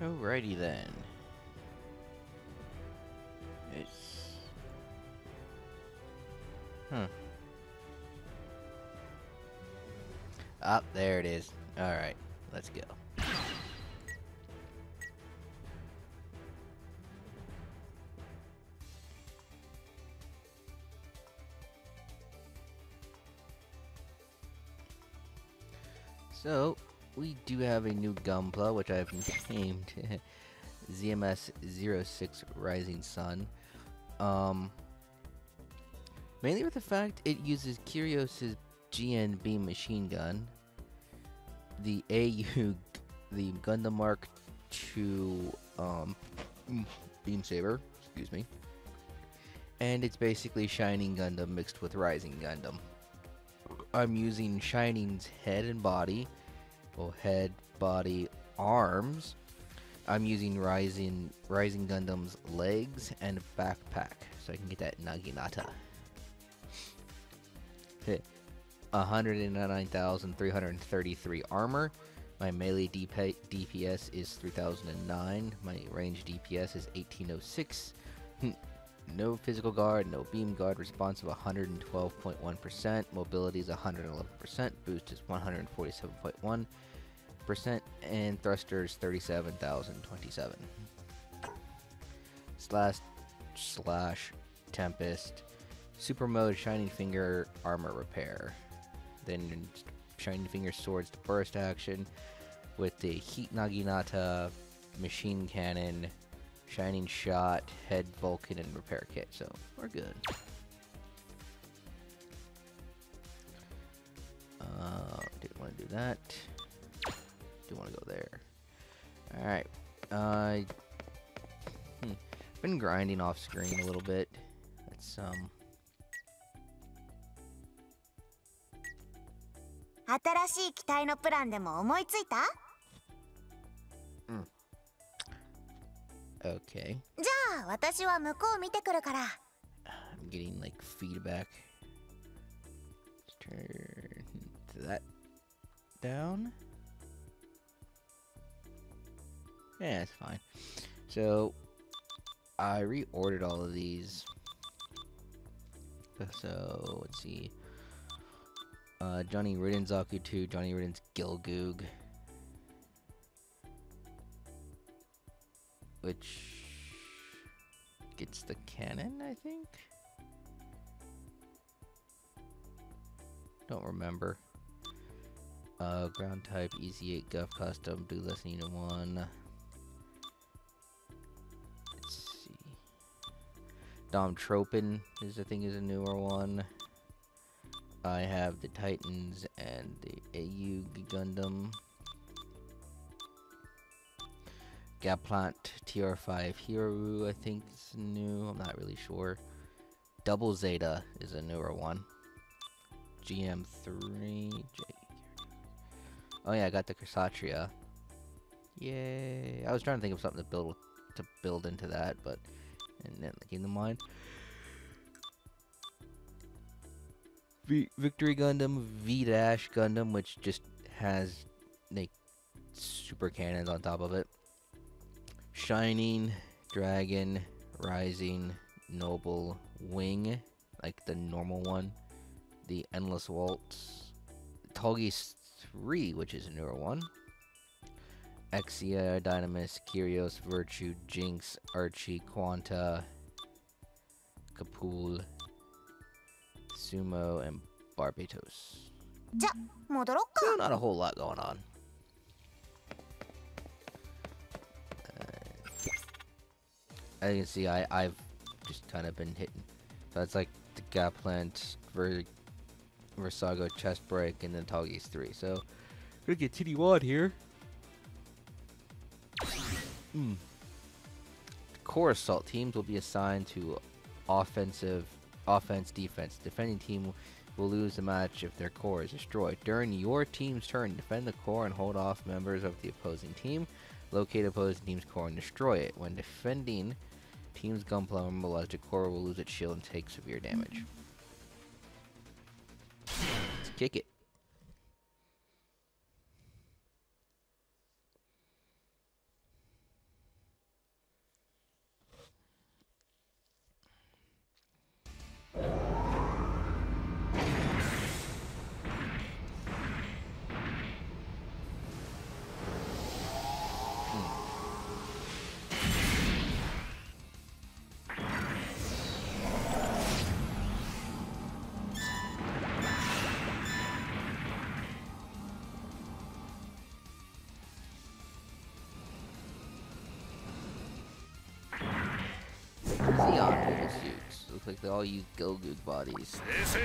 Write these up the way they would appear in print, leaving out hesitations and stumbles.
Alrighty then. It's... Ah, there it is. Alright, let's go. So, we do have a new Gunpla, which I've named ZMS-06 Rising Sun. Mainly with the fact it uses Kyrios' GN beam machine gun, the AU, the Gundam Mark II beam saber, excuse me, and it's basically Shining Gundam mixed with Rising Gundam. I'm using Shining's head and body, well, head, body, arms. I'm using Rising Gundam's legs and backpack, so I can get that Naginata. 109,333 armor. My melee DPS is 3009. My range DPS is 1806. No physical guard, no beam guard. Response of 112.1%. Mobility is 111%. Boost is 147.1%. And thrusters 37,027. Slash Tempest. Super mode Shining Finger armor repair. Then Shining Finger swords to burst action with the Heat Naginata, machine cannon, Shining Shot, head Vulcan, and repair kit. So we're good. Didn't want to do that. Do want to go there. All right. Been grinding off screen a little bit. Let's 新しい機体のプランでも思いついた？ Okay. じゃあ私は向こう見てくるから。 I'm getting like feedback. Let's turn that down. Yeah, it's fine. So I reordered all of these. So let's see. Johnny Ridden's Zaku 2, Johnny Ridden's Gilgoog, which gets the cannon, I think? Don't remember. Ground type, Easy 8 Guff Custom, do less than Unit 1. Let's see. Dom Tropin is, I think, is a newer one. I have the Titans and the AU Gundam. Gaplant TR5 Hiro, I think is new. I'm not really sure. Double Zeta is a newer one. GM3. Oh yeah, I got the Kshatriya. Yay! I was trying to think of something to build into that, but and then came to mind. Victory Gundam, V-Dash Gundam, which just has like super cannons on top of it. Shining, Dragon, Rising, Noble, Wing, like the normal one. The Endless Waltz. Tolgis 3, which is a newer one. Exia, Dynamis, Kyrios, Virtue, Jinx, Archie, Quanta, Kapul, Sumo, and Barbatos. じゃ、戻ろっか。 So not a whole lot going on. As you can see, I've just kind of been hitting. So it's like the Gaplant, Versago, Chest Break, and then Toggies 3. So gonna get Titty Wad here. Core assault teams will be assigned to offense, defense. Defending team will lose the match if their core is destroyed. During your team's turn, defend the core and hold off members of the opposing team. Locate opposing team's core and destroy it. When defending team's Gunpla immobilized, the core will lose its shield and take severe damage. Let's kick it. Zeon mobile suits. Looks like they all use Gogoog bodies.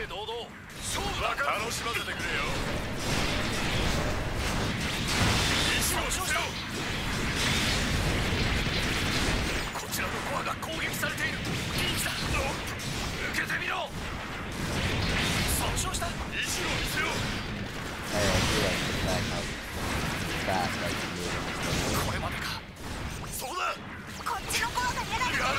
I do like the fact how fast I can move in this level. こっちのコアが狙われてる。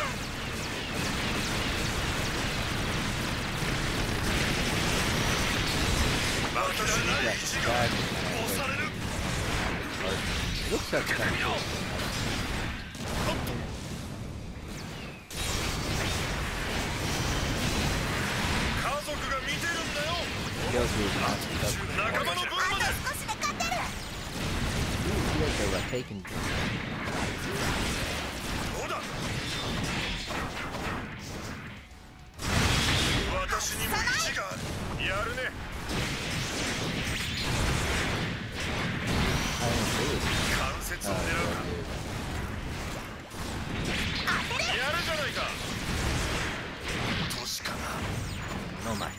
It looks like kind of cool. Goku is not stuck. Ooh, feels like we're taking. No match.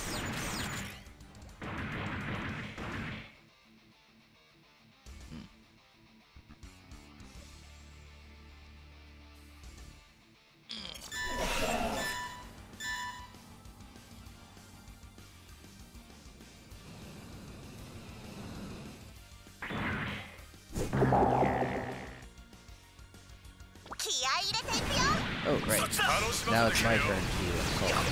Oh, great. Now it's my turn to assault.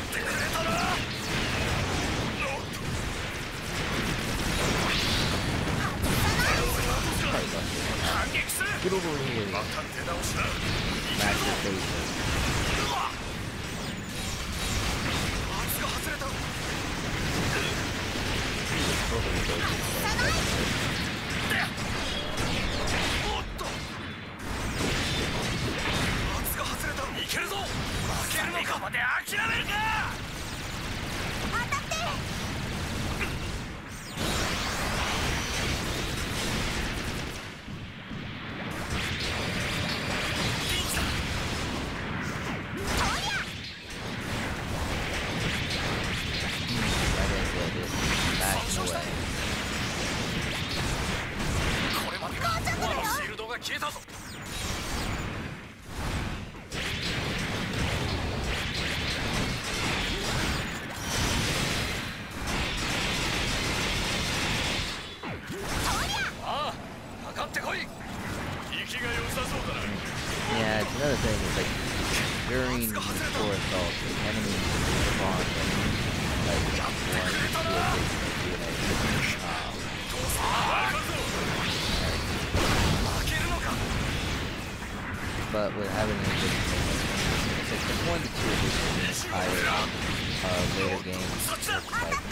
Get over here. Smash your face. Yeah, it's another thing. It's like during these four assaults, the enemy spawn like one, two, but with having an it's like the 1 to 2 of the entire later game, it's like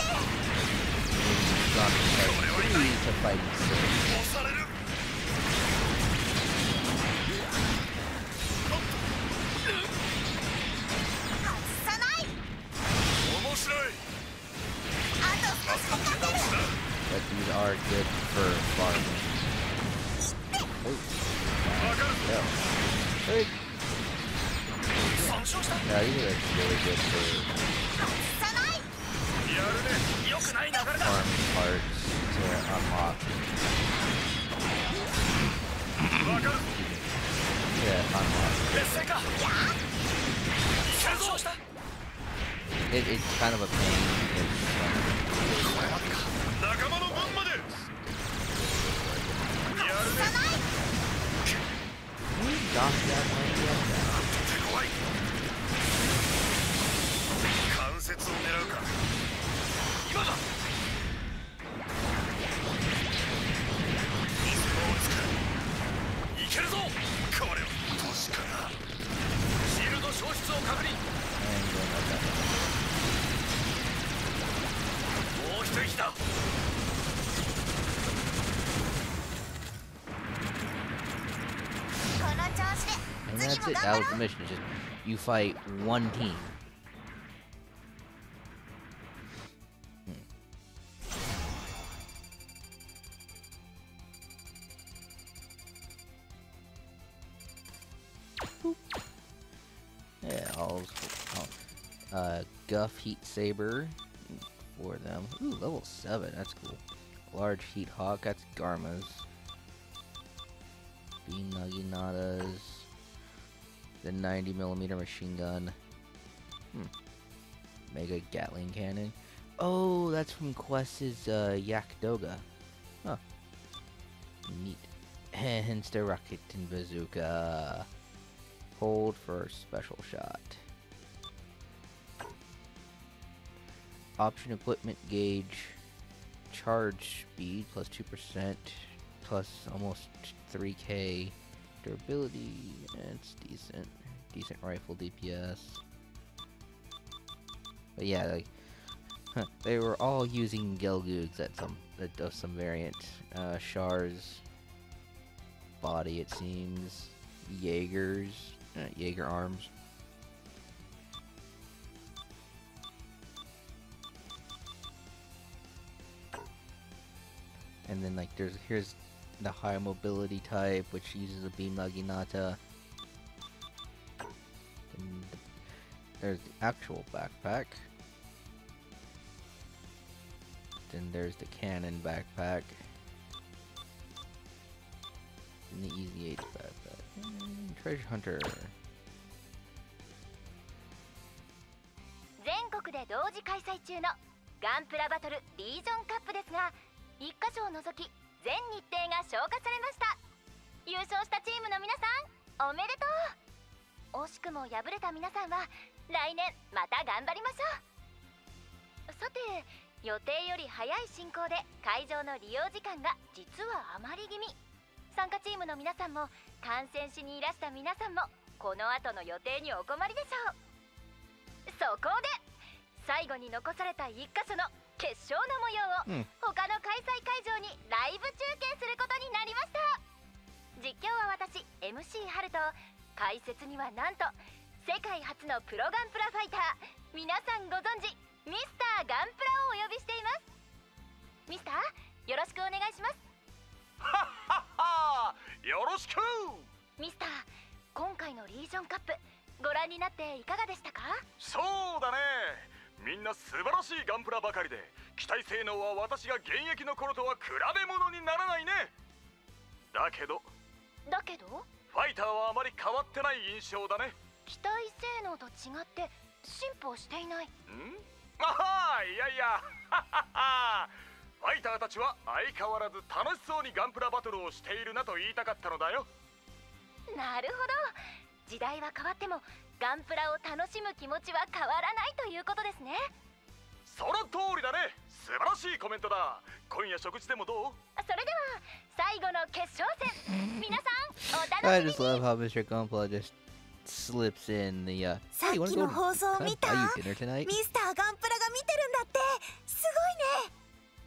dropping like 3 to fighting 6. But these are good for farming. Oh. Yeah. Hey. Yeah, these are actually really good for farming parts to unlock. Yeah, unlock. It's kind of a pain because and that's it. That was the mission. Just you fight one team. Yeah, Guff Heat Saber for them. Ooh, level 7, that's cool. Large Heat Hawk, that's Garma's. Beam Naginatas. The 90mm machine gun. Mega Gatling Cannon. Oh, that's from Quest's Yakdoga. Huh. Neat. And the Rocket and Bazooka. Hold for special shot. Option equipment gauge. Charge speed plus 2%. Plus almost 3k. Durability. It's decent. Decent rifle DPS. But yeah, like, they were all using Gelgoogs of some variant. Char's body, it seems. Jaeger's, Jaeger arms. And then like here's the high mobility type, which uses a beam Naginata. And there's the actual backpack. Then there's the cannon backpack. And the Easy H backpack. And Treasure Hunter. 全国で同時開催中のガンプラバトルリージョンカップですが、1カ所を除き全日程が消化されました。優勝したチームの皆さん、おめでとう。惜しくも敗れた皆さんは来年また頑張りましょう。さて、予定より早い進行で会場の利用時間が実は余り気味。参加チームの皆さんも観戦しにいらした皆さんもこの後の予定にお困りでしょう。そこで最後に残された1カ所の決勝の模様を他の開催会場にライブ中継することになりました。実況は私 MC ハルと、解説にはなんと世界初のプロガンプラファイター、皆さんご存知ミスターガンプラをお呼びしています。ミスター、よろしくお願いします。 はっはっは、よろしく。 ミスター、今回のリージョンカップご覧になっていかがでしたか？ そうだね、みんな素晴らしいガンプラばかりで、機体性能は私が現役の頃とは比べ物にならないね。だけどファイターはあまり変わってない印象だね。 機体性能と違って進歩していない。 あはー、いやいやはっはっは、ファイターたちは相変わらず楽しそうにガンプラバトルをしているなと言いたかったのだよ。 なるほど、時代は変わってもガンプラを楽しむ気持ちは変わらないということですね。 その通りだね、素晴らしいコメントだ。今夜食事でもどう？ それでは最後の決勝戦、皆さんお I 楽し just みに。 love how Mr. Gunpla just slips in the さっ Hey, you き wanna の go 放送 can I 見た？ buy you dinner tonight? ミスターガンプラが見てるんだって。すごいね。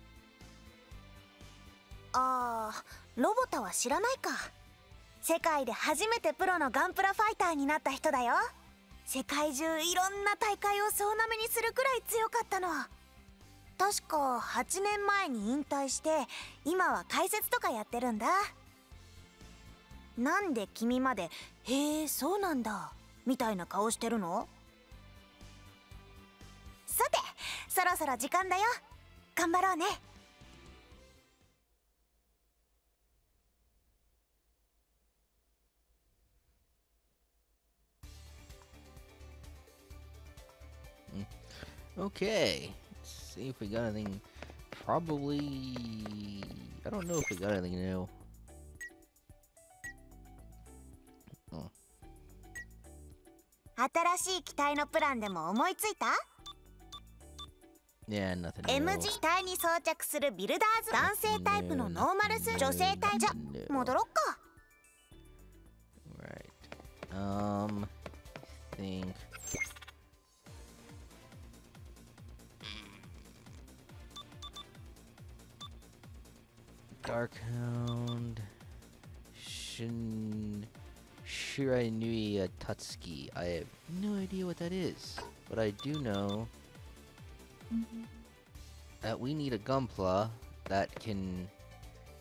ロボタは知らないか。世界で初めてプロのガンプラファイターになった人だよ。世界中いろんな大会を総なめにするくらい強かったの。確か8年前に引退して今は解説とかやってるんだ。なんで君まで「へえそうなんだ」みたいな顔してるの？さて、そろそろ時間だよ。頑張ろうね。 Okay, let's see if we got anything. Probably. I don't know if we got anything new. Oh. 新しい機体のプランでも思いついた？ Yeah, nothing M new. 字機体に装着するビルダーズ、男性タイプのノーマルス、女性タイプ。じゃ戻ろっか。 Right. Think. Darkhound. Shiranui Tatsuki. I have no idea what that is, but I do know that we need a Gunpla that can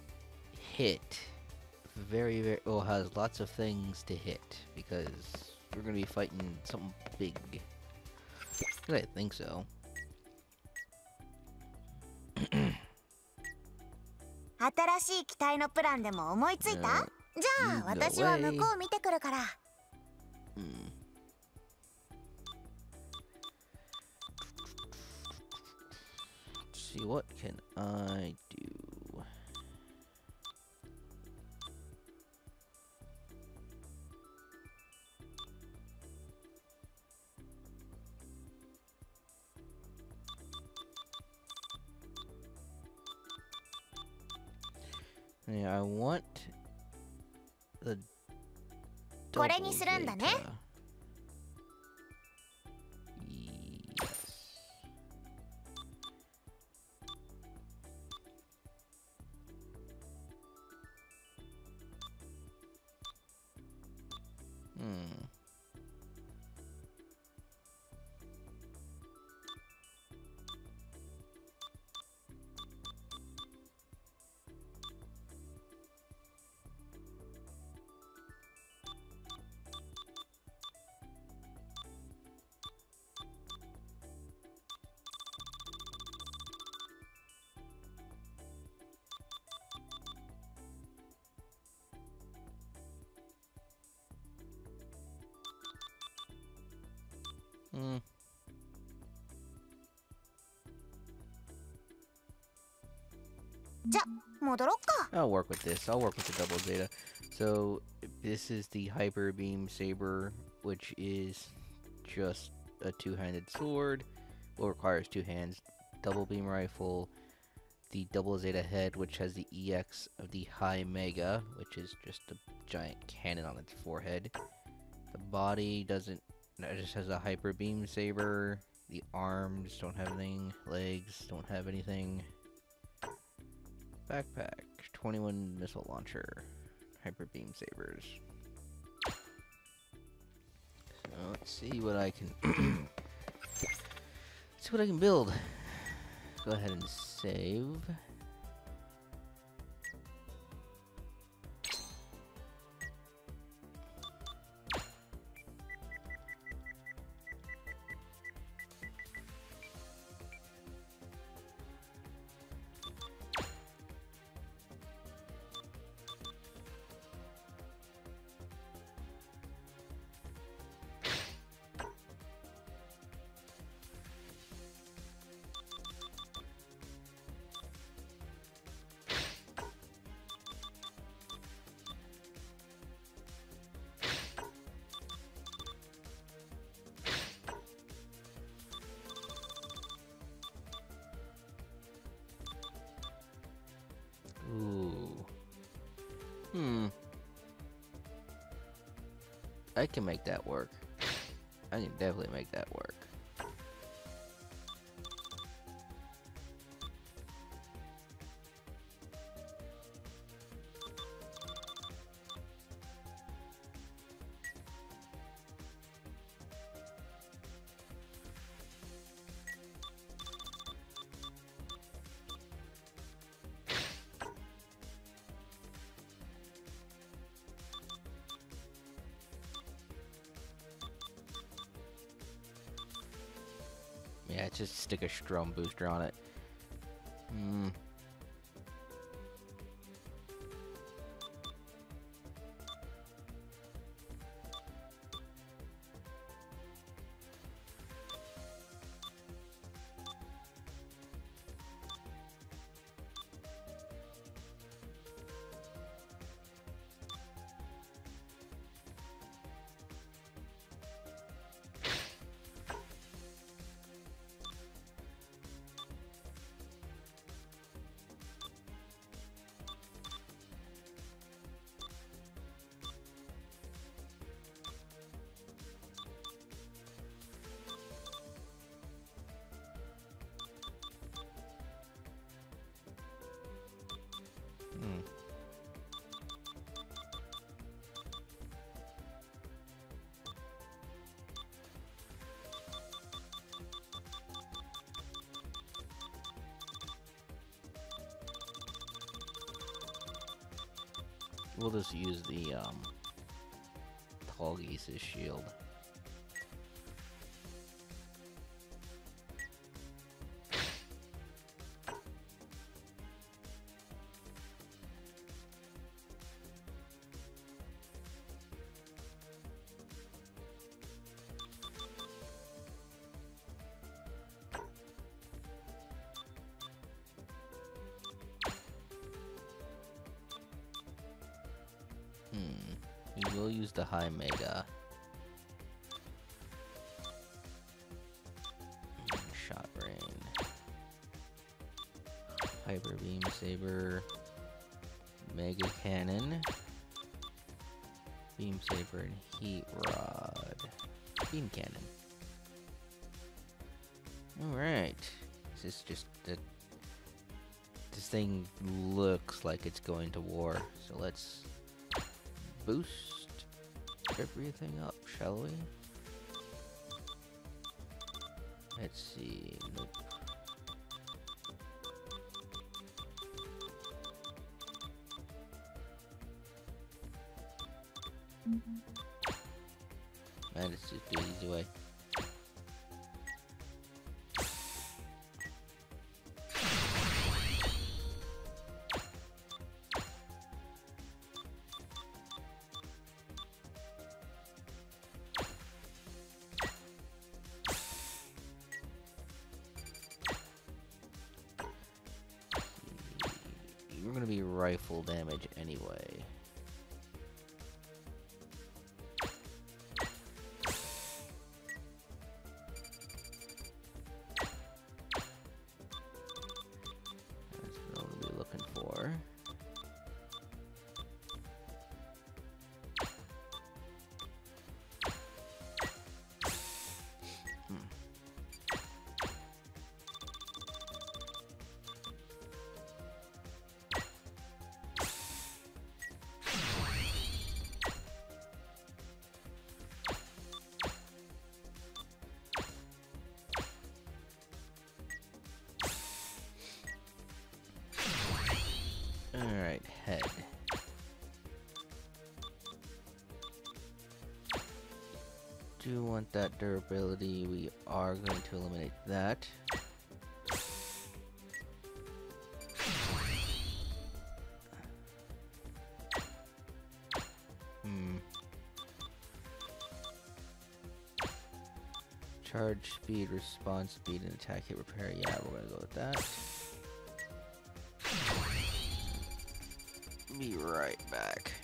hit very, well, has lots of things to hit, because we're gonna be fighting something big. I think so. 新しい機体のプランでも思いついた？じゃあ私は向こう見てくるから。 See, what can I do? Yeah, I want the これにするんだね。じゃ、戻ろっか。 I'll work with this. I'll work with the double zeta. So this is the hyper beam saber, which is just a two-handed sword. Well, requires two hands. Double beam rifle. The double zeta head, which has the EX of the high mega, which is just a giant cannon on its forehead. The body doesn't. It just has a hyper beam saber. The arms don't have anything. Legs don't have anything. Backpack, 21 missile launcher, hyper beam sabers. So let's see what I can. See what I can build. Go ahead and save. I can make that work. I can definitely make that work. Yeah, just stick a Strom booster on it. We'll just use the Tall Geese's shield. we'll use the high mega. Shot brain. Hyper beam saber. Mega cannon. Beam saber and heat rod. Beam cannon. Alright. This is just a... This thing looks like it's going to war. So let's boost everything up, shall we? Let's see. Nope. Man, let's just do it easy way. We're gonna be rifle damage anyway. That's what we'll be looking for. Alright, head. Do want that durability. We are going to eliminate that. Charge speed, response speed, and attack hit repair. Yeah, we're gonna go with that. Be right back.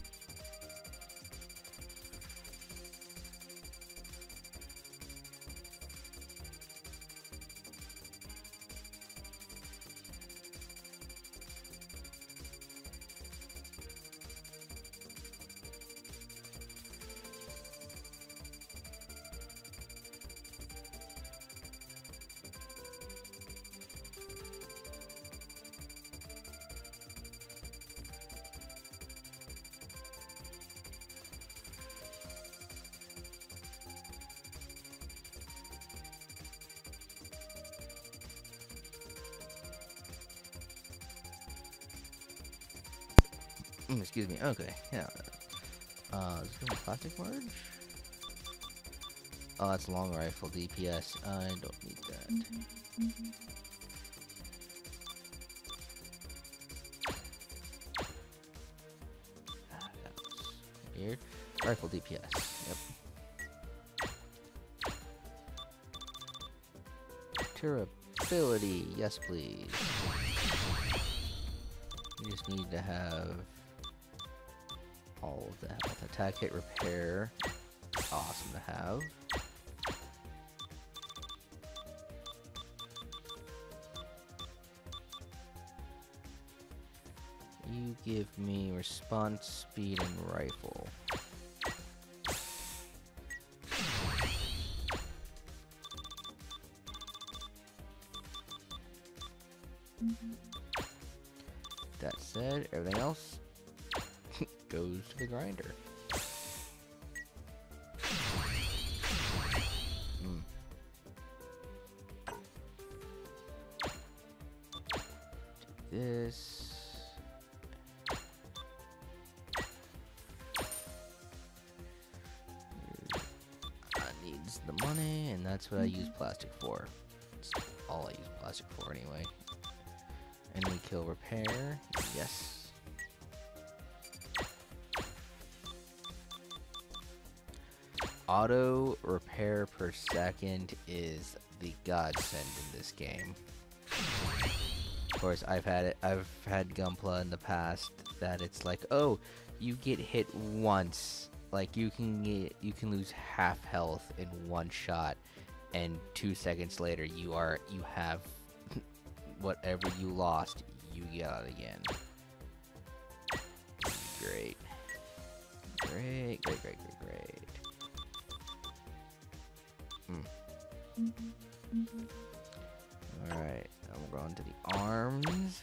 Excuse me. Okay, yeah. Is this plastic merge? Oh, that's long rifle DPS. I don't need that. That was weird. Rifle DPS. Yep. Durability. Yes, please. You just need to have all of the health. Attack hit repair. Awesome to have. You give me response speed and rifle. That said, everything else goes to the grinder. Take this. Needs the money, and that's what I use plastic for. That's all I use plastic for anyway. Enemy kill repair. Yes. Auto repair per second is the godsend in this game. Of course, I've had Gunpla in the past that it's like, oh, you get hit once, like you can lose half health in one shot, and 2 seconds later you have whatever you lost, you got again. Great. Great. Alright, now we'll go on to the arms.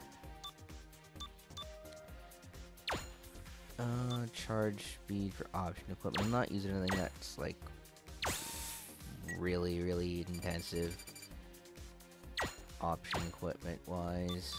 Charge speed for option equipment. I'm not using anything that's like really intensive option equipment wise.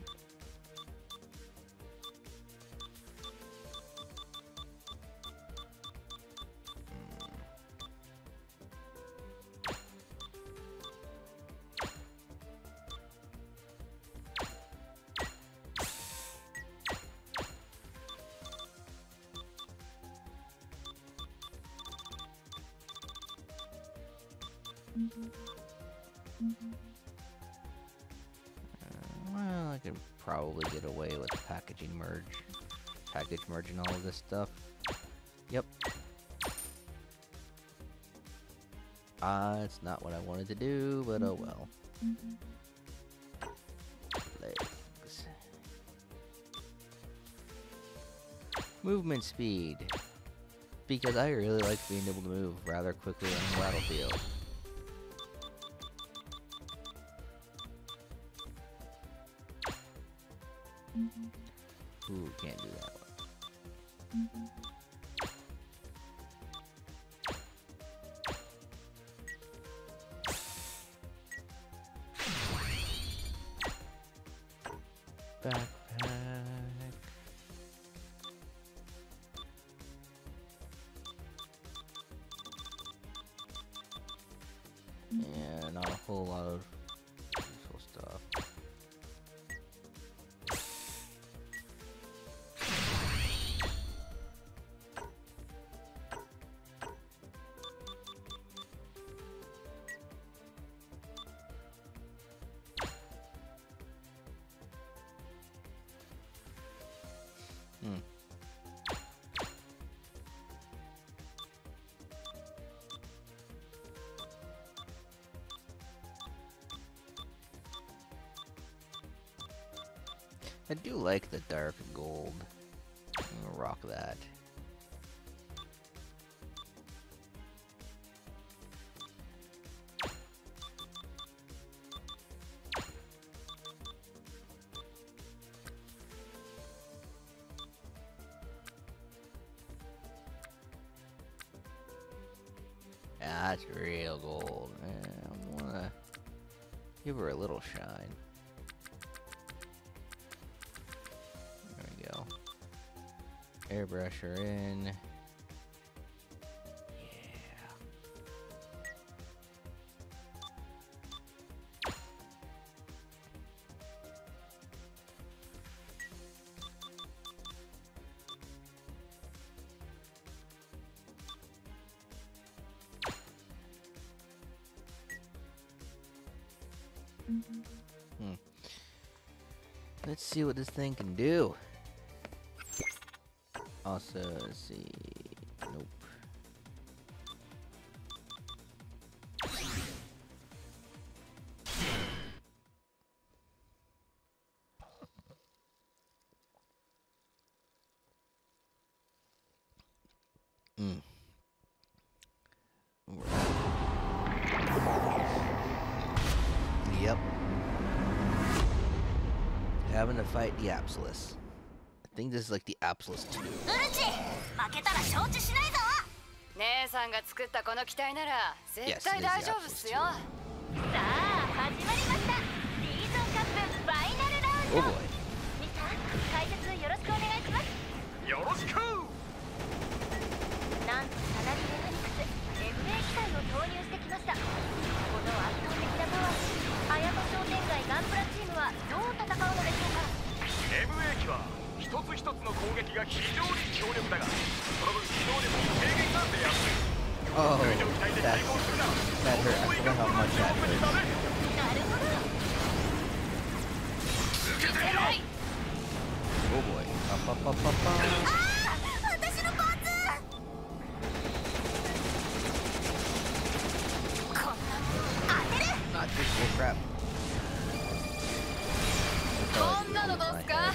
Well, I could probably get away with package merge and all of this stuff. Yep. It's not what I wanted to do, but oh well. Legs. Movement speed. Because I really like being able to move rather quickly on the battlefield. Ooh, can't do that one. Backpack. Yeah, not a whole lot of useful stuff. I do like the dark gold. I'm gonna rock that. That's real gold. I wanna give her a little shine. Airbrush her in. Yeah. Let's see what this thing can do. Also, let's see. Nope. Yep. Having to fight the Absolus. I think this is like the Absolus 2. 姉さんが作ったこの機体なら絶対大丈夫っすよ。さあ始まりました。リージョンカップファイナルラウンド。ミサ、解説よろしくお願いします。 よろしく。 なんとサナリメカニクス MA 機体を投入してきました。この圧倒的なパワーに綾戸商店街ガンプラチームはどう戦うのでしょうか。 MA 機は一つ一つの攻撃が非常に強力だが、その分機動力に制限が出やすい。 Oh, that hurt. I forgot how much that hurt. なるほど。 Oh boy, up パパパパ。 私のパーツ。こんなもの当てる。 Not this bullcrap. こんなのどうすか？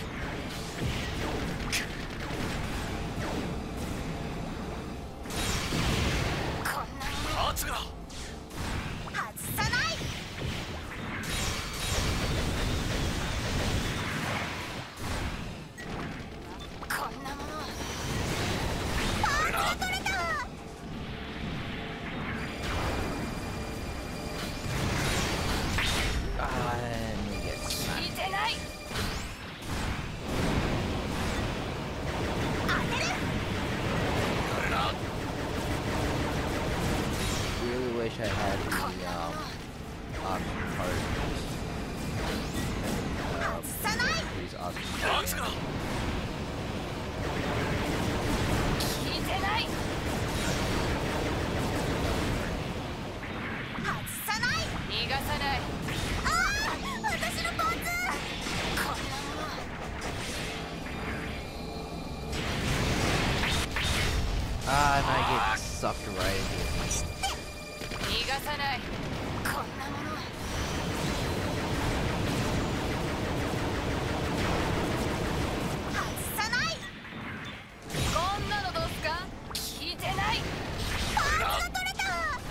こんなものパーツが外さない。こんなものパーツが取れた。 And we get 聞 smacked. いてない。 当てる。 Really wish I had the option part. 外さない。 These options. パーツが聞いてない。 外さない。 逃がさない。 ああ、私のパーツ。こんなもの And I get sucked right into it. 逃がさない。 こんなもの外さない。 こんなのどうすか？聞いてない。 パーツが取れた。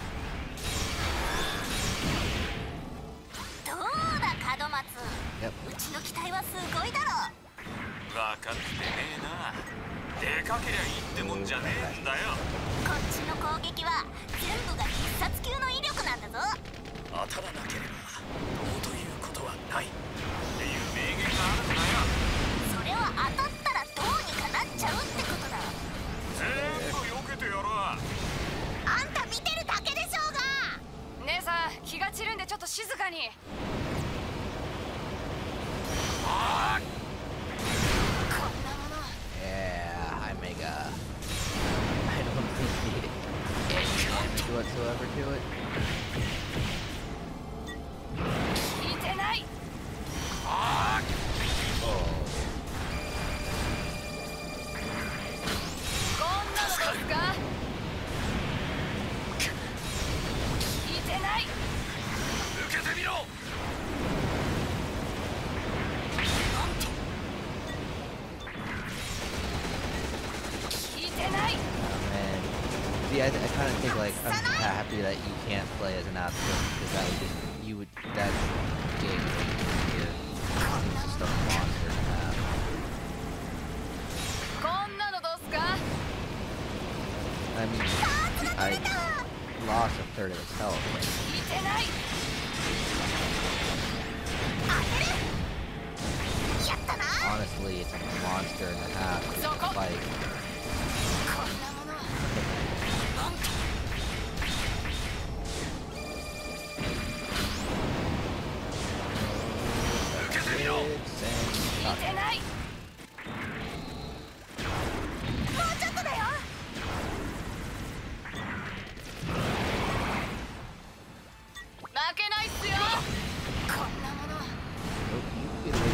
どうだ門松。 Yep. うちの機体はすごいだろ。 分かってねえな。でかけりゃいいってもんじゃねえんだよ。 こっちの攻撃は全部が必殺級の威力なんだぞ。 当たらなければどうということはないっていう名言があるんだよ。 それは当たったらどうにかなっちゃうってことだ。 全部避けてやろう。 あんた見てるだけでしょうが。 姉さん、気が散るんでちょっと静かに。 こんなもの Yeah, I make a. I don't think any damage whatsoever to it. 聞いてない。 Oh. こんなのどうすか？聞いてない。 受けてみろ。 聞いてない。 Man. See, I kind of think like I'm happy that you can't play as an Astro because that would just you would that game here. It's just a monster to have. こんなのどうすか？ I mean, I lost a third of its health. 聞いてない。 やったな。 Honestly, it's a monster and a half to fight. こんなもの受けてみろ。 It's and 聞いてない。 もうちょっとだよ。 負けないっすよ。 こんなもの you get away.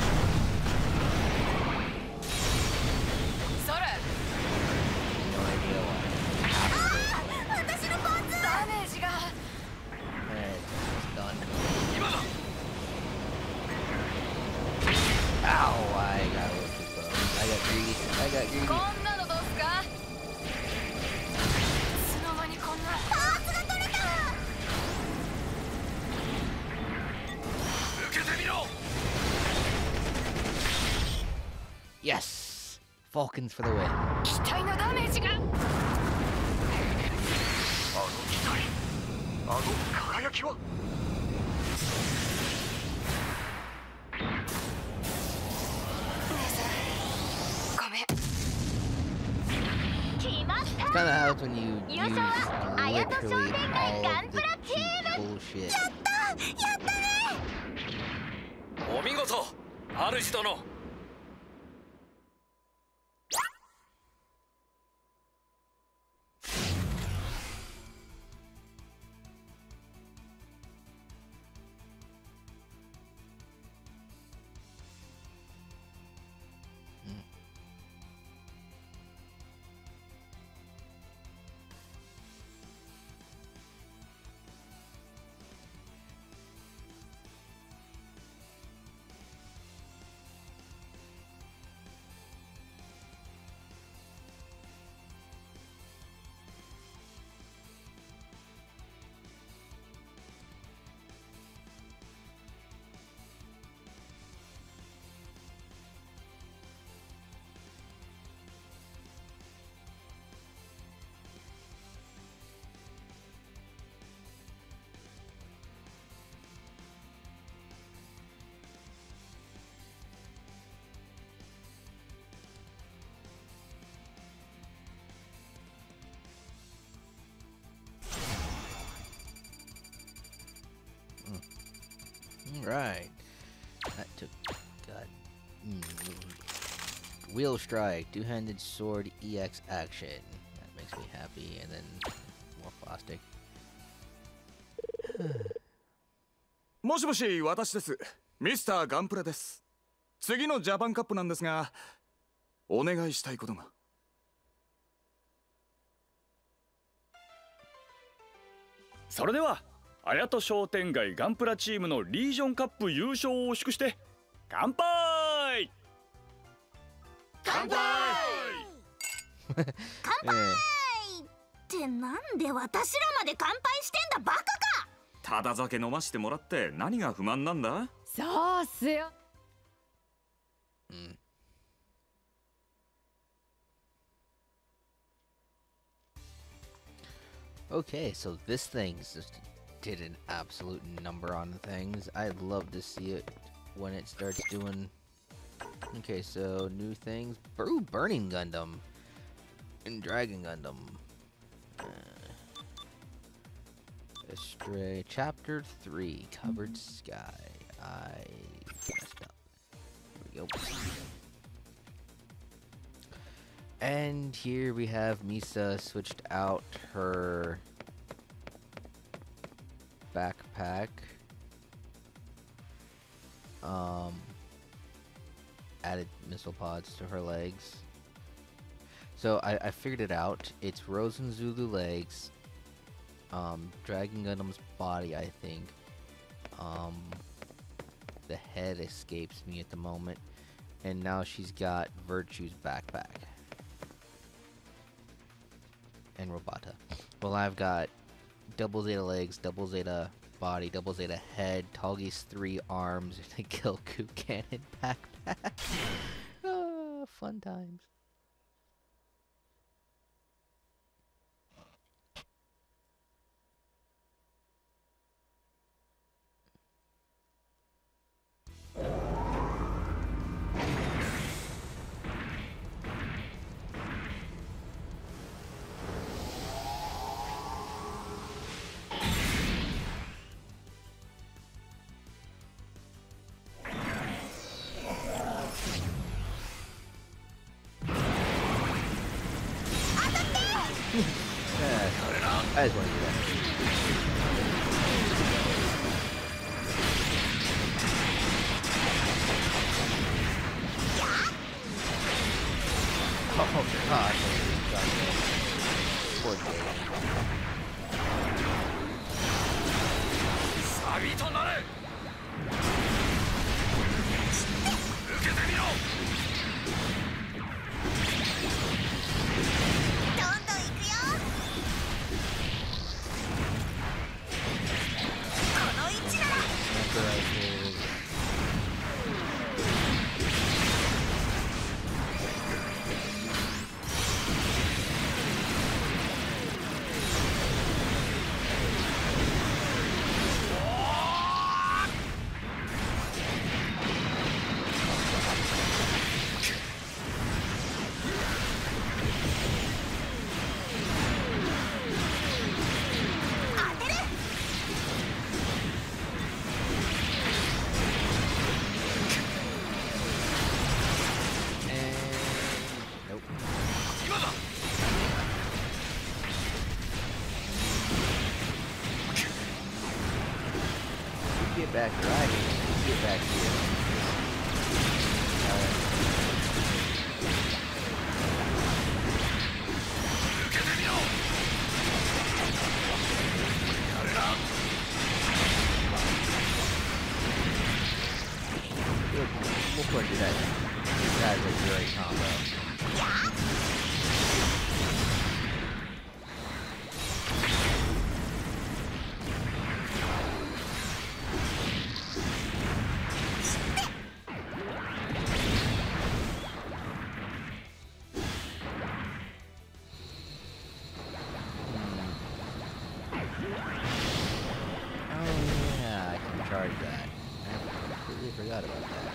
それ。 No idea why. Half of it. 私のパーツ。 ダメージが。 It's done. 今だ。 Ow! I got a little too close. I got greedy. I got greedy. こんなのどうすか？いつの間にこんな。 パーツが取れた。 受けてみろ。 Yes! Falcons for the win. 機体のダメージが。 あの機体、あの輝きは。 ごめん。 決まった。 Kind of helps when you use 優勝は綾戸商 literally 店街 all ガン of プ the ラチーム。 bullshit. やったね。 お見事、主殿。 Alright. That took... God. Wheel Strike. Two-handed sword EX action. That makes me happy. And then more plastic. もしもし、私です。ミスターガンプラです。次のジャパンカップなんですが、お願いしたいことが。 それでは、綾戸商店街ガンプラチームのリージョンカップ優勝を祝して乾杯。 乾杯ってなんで私らまで乾杯してんだバカか。 ただ酒飲ましてもらって何が不満なんだ。 そうっすよ。 Okay, so this thing just did an absolute number on things. I'd love to see it when it starts doing... Okay, so new things. Ooh, Burning Gundam. And Dragon Gundam. Astray. Chapter 3. Covered Sky. I messed up. Here we go. And here we have Misa switched out her backpack. Added missile pods to her legs. So I figured it out. It's Rose and Zulu legs. Dragon Gundam's body, I think. The head escapes me at the moment. And now she's got Virtue's backpack. And Robota. Well, I've got double Zeta legs, double Zeta body, double Zeta head, Talgi's 3 arms, and a Gilku cannon backpack. Oh, fun times. I just want to do that. Oh god. Poor Jade. サビとなれ。受けてみろ。 どんどん行くよ。この位置なら。 Get back right here. Get back here. Alright. We'll put that. That is a great combo. Charge that. I completely forgot about that.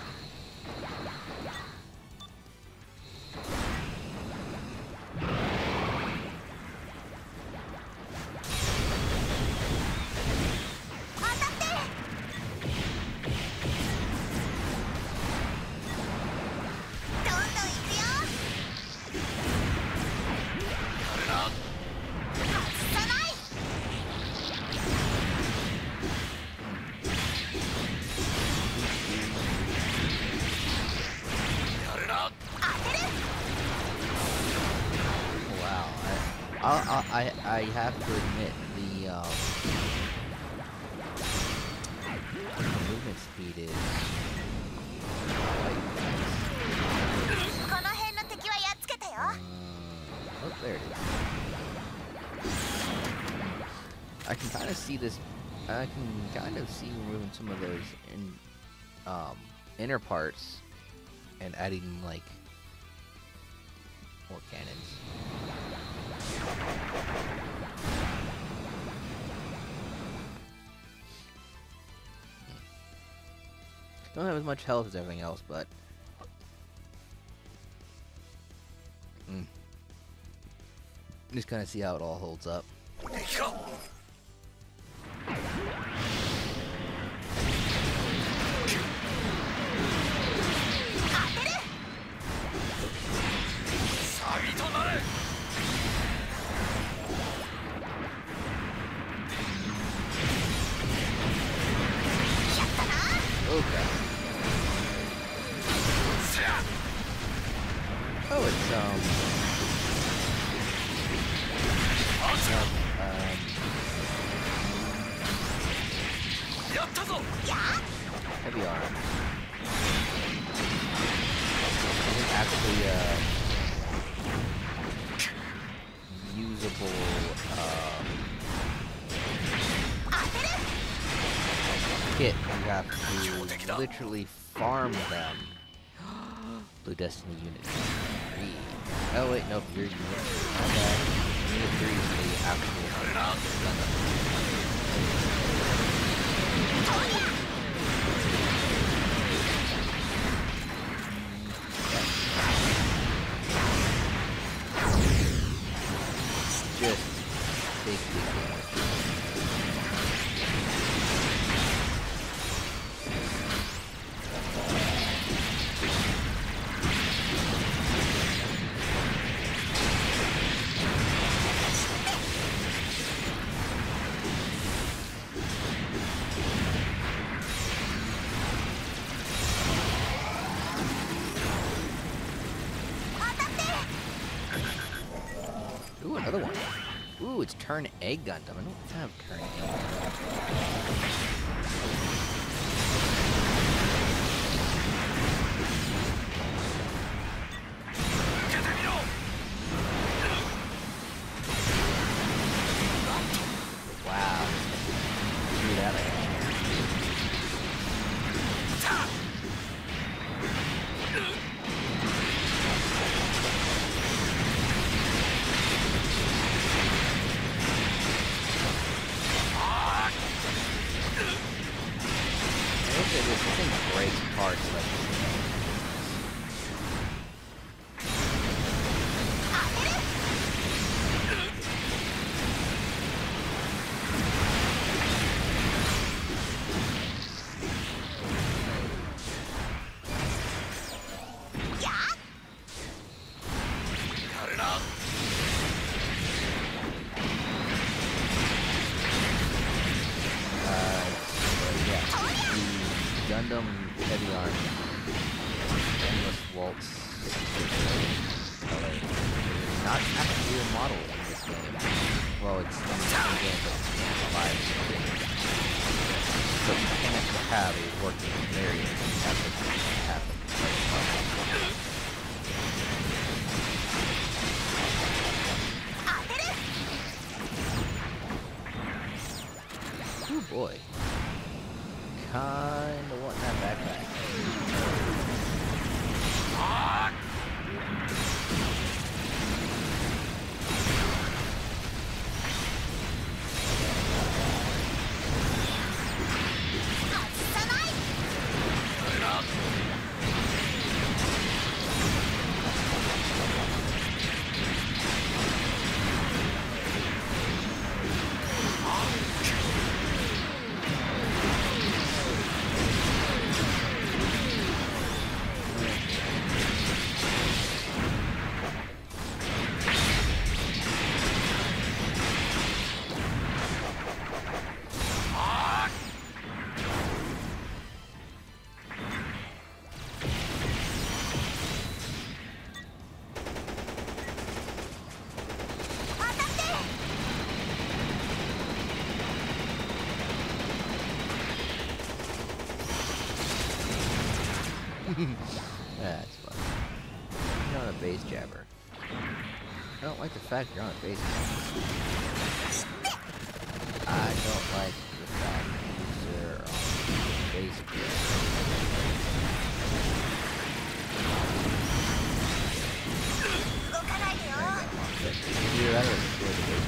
I have to admit the movement speed is quite fast. この辺の敵はやっつけたよ。 Oh, there it is. I can kind of see this. I can kind of see removing some of those inner parts and adding like more cannons. Don't have as much health as everything else, but just kind of see how it all holds up. Okay. Oh, it's heavy arm. It's actually usable kit. You have to literally farm them. Blue Destiny Unit 3. Oh wait, nope, your unit. Okay. Unit 3 is the actual Gundam. Just big damage. Ooh, another one. Ooh, it's Turn A Gundam. I don't have Turn A. Wow. Do that again. This thing breaks parts like Gundam Heavy Arm, Endless Waltz. Not actually a model in this game. Well, it's in the same game, but it's live. So you can't have a working variant. You have to have it. Oh boy. Kinda want that backpack. That's fun. You're on a base jabber. I don't like the fact you're on a base jabber. I don't like the fact you're on a base jabber. Either that or destroy the base jabber.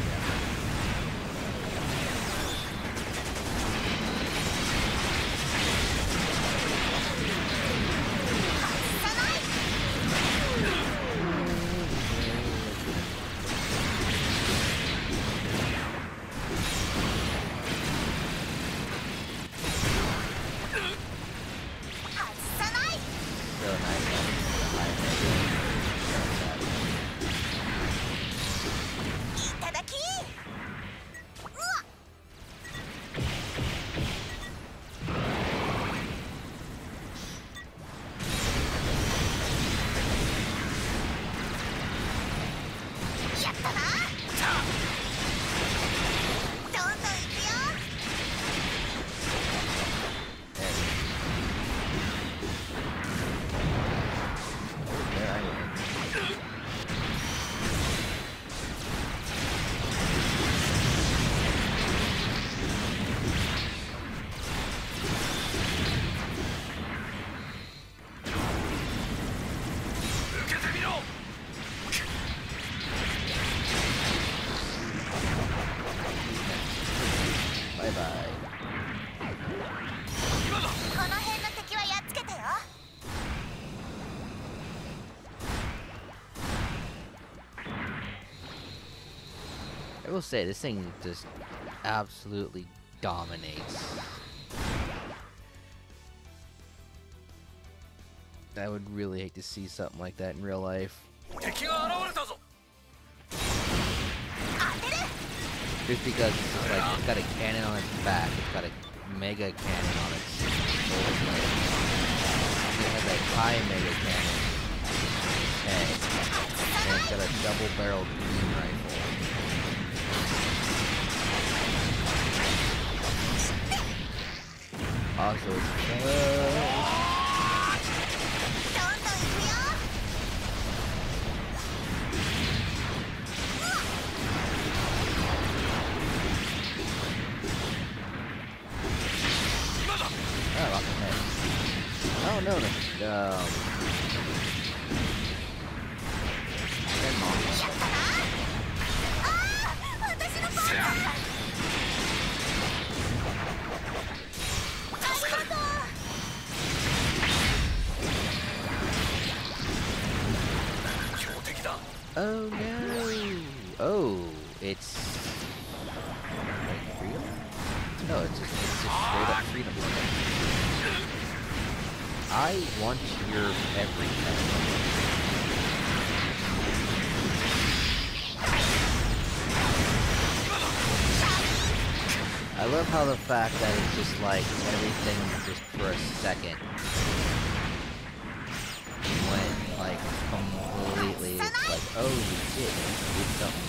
I will say, this thing just absolutely dominates. I would really hate to see something like that in real life. Just because it's just like, it's got a cannon on its back, it's got a mega cannon on its shoulder. It has a high mega cannon on its head. And it's got a double-barreled beam rifle. Also, it's oh no, no. Oh no! Oh, it's like freedom? No, it's just straight up freedom. I want your everything. I love how the fact that it's just like everything just for a second. When like completely it's like, oh shit, it's something.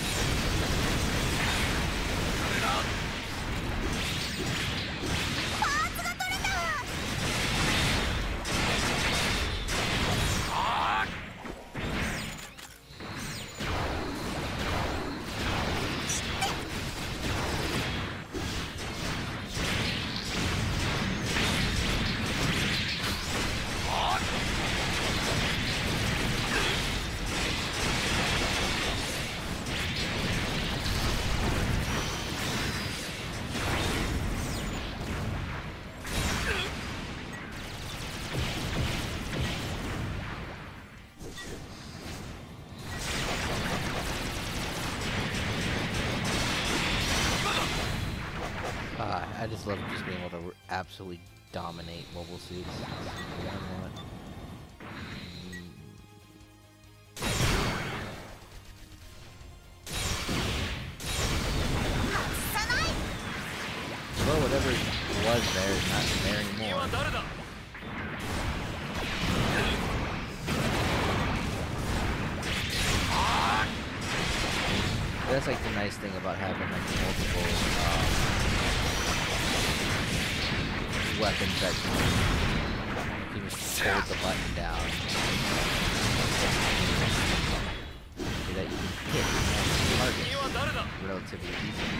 I just love just being able to absolutely dominate mobile suits. Well, whatever was there is not there anymore. That's like the nice thing about having like multiple weapons that can hold the button down. So that you can hit targets relatively easily.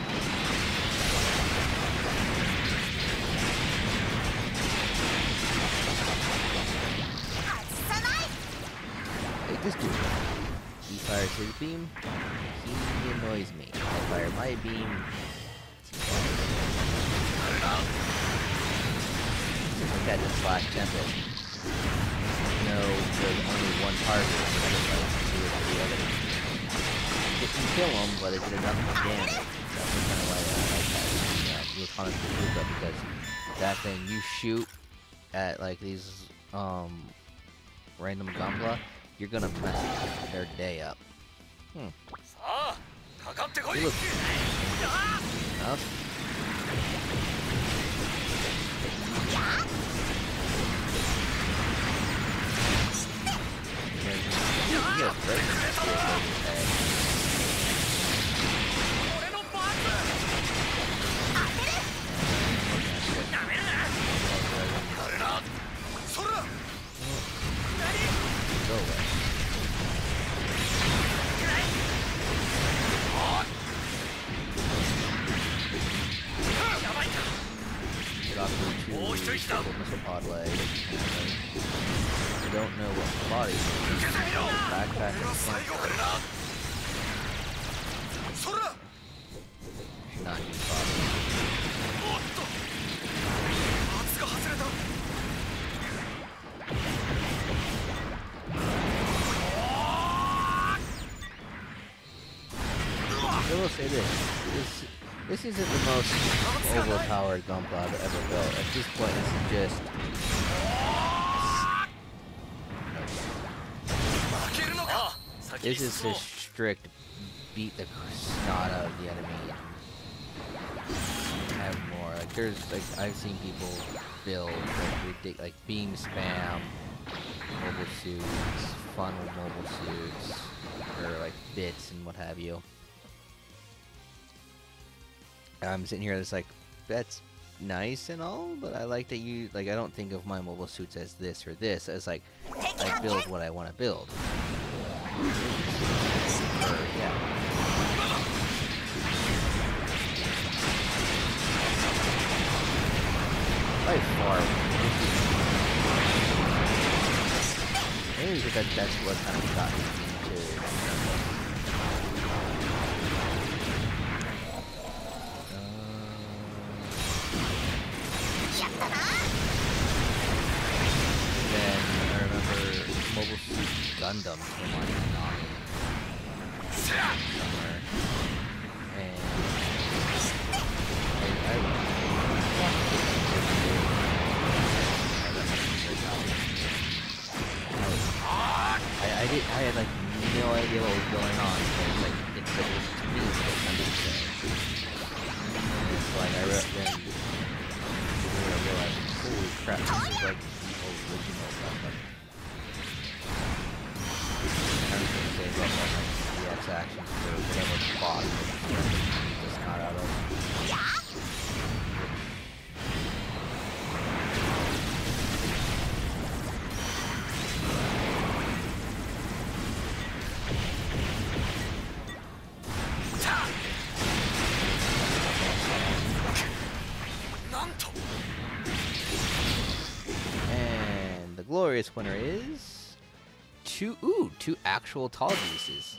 Like this dude. He fires his beam. He annoys me. I fire my beam. Look at the Slash Tempest. No, there's only one target. It can kill him, but it did enough damage. That's kind of why I like that. You atomic bazooka, because that thing you shoot at like these random Gunpla, you're gonna mess their day up. He looks enough. Go away. Get off the missile pod leg. I don't know what body. Backpack and front. Should not use body. I will say this isn't the most overpowered Gunpla I've ever built. At this point, it's just this is just strict beat the snot out of the enemy. Have more. Like there's like I've seen people build like beam spam, mobile suits, funnel mobile suits, or like bits and what have you. I'm sitting here, it's like, that's nice and all, but I like that you, like, I don't think of my mobile suits as this or this, as like, I build what I want to build. Yeah. By far, maybe because that's what kind of got me into Mobile Suit Gundam came on Konami somewhere, and I had like no idea what was going on. So it's like it's like to me it's like understand. And it's like I then realized, holy crap, this is like the original Gundam. I'm just gonna say about like the X action for whatever boss just got out of. And the glorious winner is two actual tall pieces.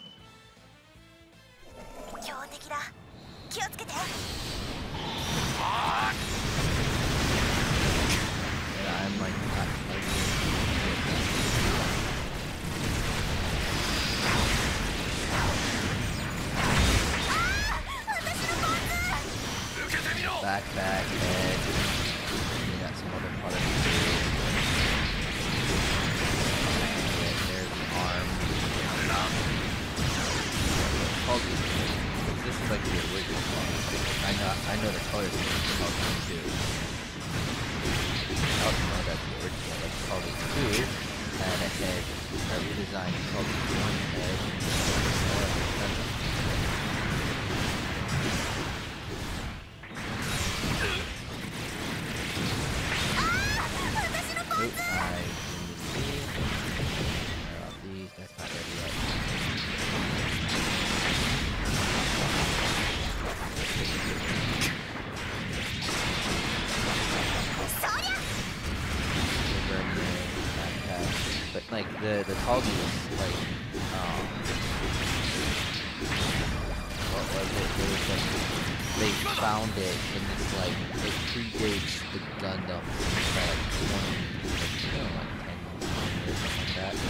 And I'm like back, head. We got some other products too. There's the arm. This is like the original one. I know the colors of the too. I also know that the original, like Call 2, had a head, a redesigned Call 1 head. the Toggy is like they found it and it's like it predates the Gundam by like 20, like 10 years, something like that.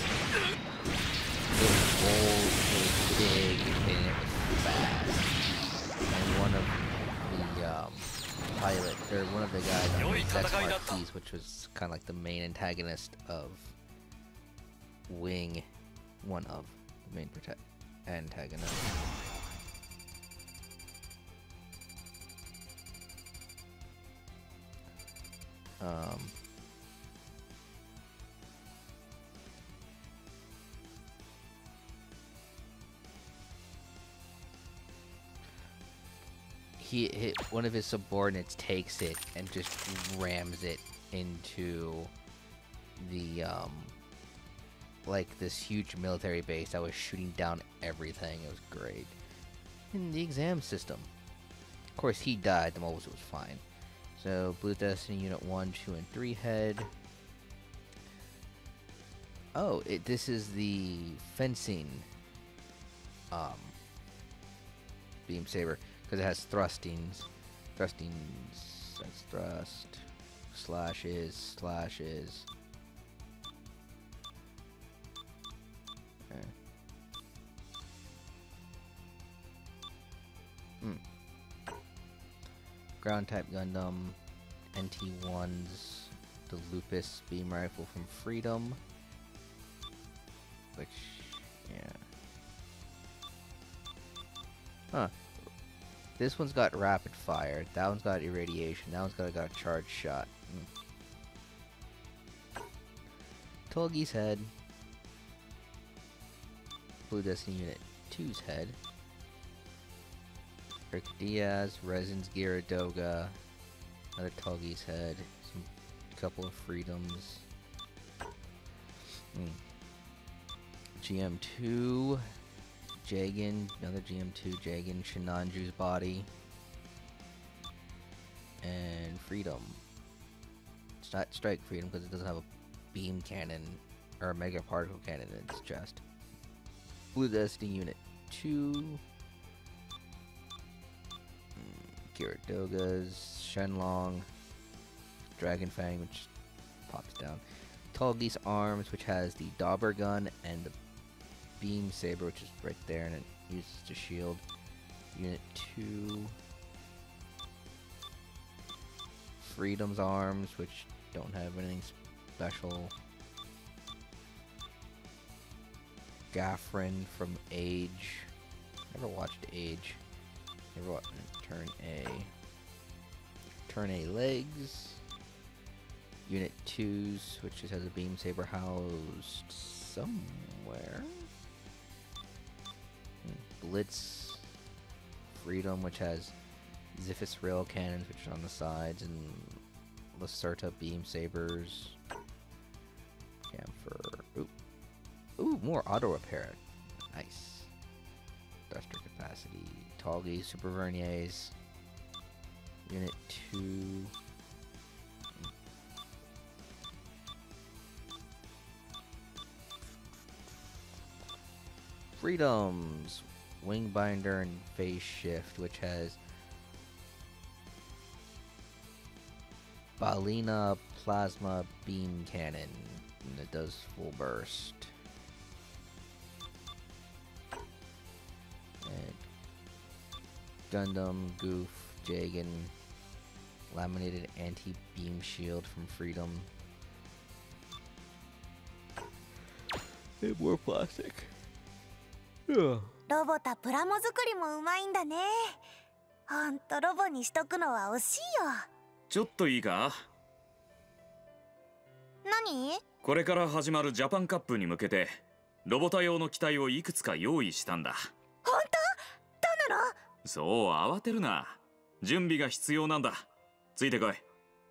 It was old, it was big, and it was fast. And one of the pilot, or one of the guys on the Death piece, which was kind of like the main antagonist of Wing, one of the main antagonists. One of his subordinates takes it and just rams it into the like this huge military base that was shooting down everything. It was great. In the exam system, of course, he died. The Mobile Suit was fine. So Blue Destiny Unit 1, 2, and 3 head. Oh, this is the fencing beam saber. Because it has thrustings. Thrustings. That's thrust. Slashes. Slashes. Okay. Ground type Gundam. NT1s. The Lupus beam rifle from Freedom. Which, yeah. Huh. This one's got rapid fire. That one's got irradiation. That one's got a charged shot. Tolgi's head. Blue Destiny Unit 2's head. Rick Diaz, Resin's Gyaradoga. Another Tolgi's head. A couple of Freedoms. GM2. Jagan, another GM2 Jagan, Shinanju's body, and Freedom. It's not Strike Freedom because it doesn't have a beam cannon or a mega particle cannon in its chest. Blue Destiny Unit 2, Gyaradoga's, Shenlong, Dragon Fang, which pops down, Tolgi's arms, which has the Dauber gun and the beam saber, which is right there, and it uses to shield. Unit 2. Freedom's arms, which don't have anything special. Gaffrin from Age. Never watched Age. Never watched Turn A. Turn A legs. Unit 2's, which just has a beam saber housed somewhere. Blitz Freedom, which has Ziphus rail cannons, which are on the sides, and Lacerta beam sabers. Camphor. Ooh, more auto repair. Nice. Duster capacity. Tolgi, Super Verniers. Unit 2. Freedoms. Wing binder and phase shift, which has Balina plasma beam cannon, and it does full burst. And Gundam, Goof, Jagan, laminated anti-beam shield from Freedom. And more plastic. Yeah. ロボタプラモ作りもうまいんだね。ほんとロボにしとくのは惜しいよ。 ちょっといいか？ 何？ これから始まるジャパンカップに向けてロボタ用の機体をいくつか用意したんだ。 ほんと？どんなの？ そう慌てるな。準備が必要なんだ。ついてこい。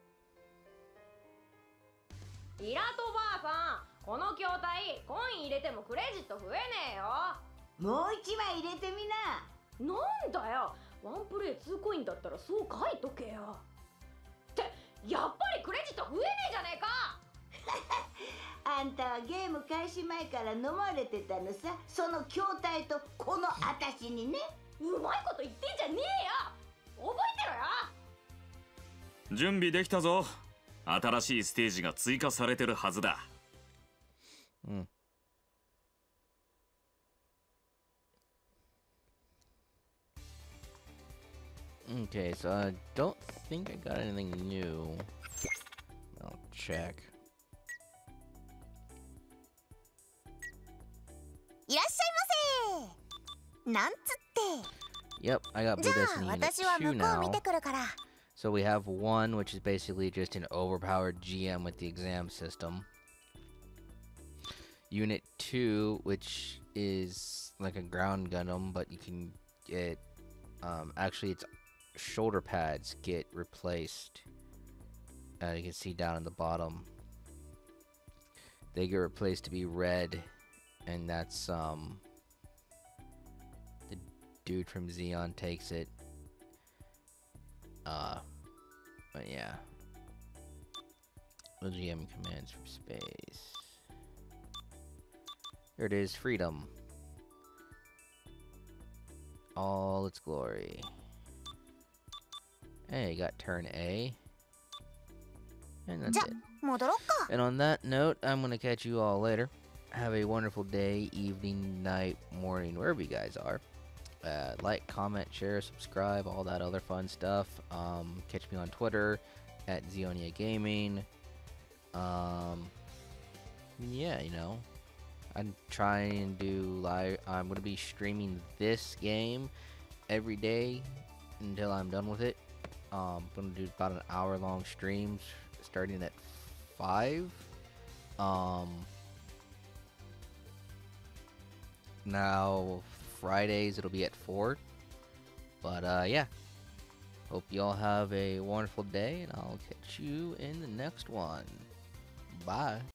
イラトばあさん、この筐体コイン入れてもクレジット増えねえよ。 もう一枚入れてみな。 なんだよ、ワンプレイ2コインだったらそう書いとけよ。ってやっぱりクレジット増えねえじゃねえか。 あんたはゲーム開始前から飲まれてたのさ。その筐体とこの私にね。 うまいこと言ってんじゃねえよ。覚えてろよ。 準備できたぞ。新しいステージが追加されてるはずだ。 Okay, so I don't think I got anything new. I'll check. いらっしゃいませ。なんつって。 Yep, I got じゃ Blue あ Destiny 私は Unit 2 向こう見 now. てくるから。 So we have 1, which is basically just an overpowered GM with the exam system. Unit 2, which is like a ground Gundam, but you can get... actually, its shoulder pads get replaced. You can see down in the bottom. They get replaced to be red, and that's, the dude from Xeon takes it. But yeah. LGM commands from space. There it is, freedom. All its glory. Hey, got turn A. And that's it. 戻ろっか。 And on that note, I'm gonna catch you all later. Have a wonderful day, evening, night, morning, wherever you guys are. Like, comment, share, subscribe, all that other fun stuff. Catch me on Twitter at Xeonia Gaming. Yeah, you know, I'm trying to do live. I'm gonna be streaming this game every day until I'm done with it. I'm gonna do about an hour-long streams starting at 5. Now Fridays it'll be at 4. But yeah. Hope you all have a wonderful day, and I'll catch you in the next one. Bye.